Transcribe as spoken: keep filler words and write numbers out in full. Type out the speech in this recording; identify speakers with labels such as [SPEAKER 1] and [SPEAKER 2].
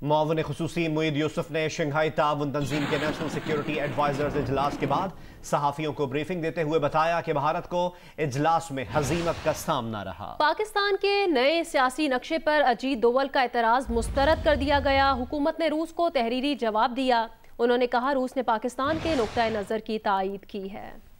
[SPEAKER 1] मुआविन खुसूसी मुईद यूसुफ ने शंघाई ताउन तंजीम के नेशनल सिक्योरिटी एडवाइजर्स इजलास के बाद सहाफियों को ब्रीफिंग देते हुए बताया कि भारत को इजलास में हजीमत का सामना रहा।
[SPEAKER 2] पाकिस्तान के नए सियासी नक्शे पर अजीत दोवल का एतराज मुस्तरद कर दिया गया। हुकूमत ने रूस को तहरीरी जवाब दिया। उन्होंने कहा रूस ने पाकिस्तान के नुक्ता नज़र की तायीद की है।